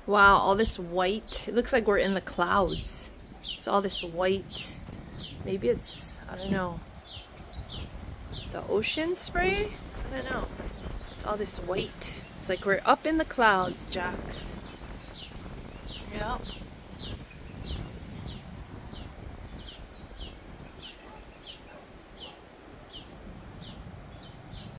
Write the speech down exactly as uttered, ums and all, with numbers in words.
Wow, all this white. It looks like we're in the clouds. It's all this white. Maybe it's, I don't know, the ocean spray? I don't know. It's all this white. It's like we're up in the clouds, Jax. Yeah.